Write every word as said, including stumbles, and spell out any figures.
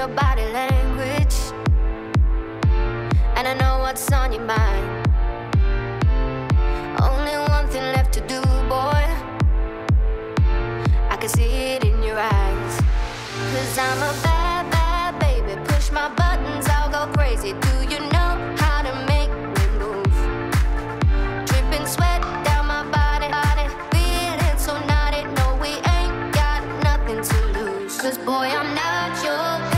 your body language, and I know what's on your mind. Only one thing left to do, boy. I can see it in your eyes. Cause I'm a bad, bad baby. Push my buttons, I'll go crazy. Do you know how to make me move? Dripping sweat down my body, body. Feeling so naughty. No, we ain't got nothing to lose. Cause boy, I'm not your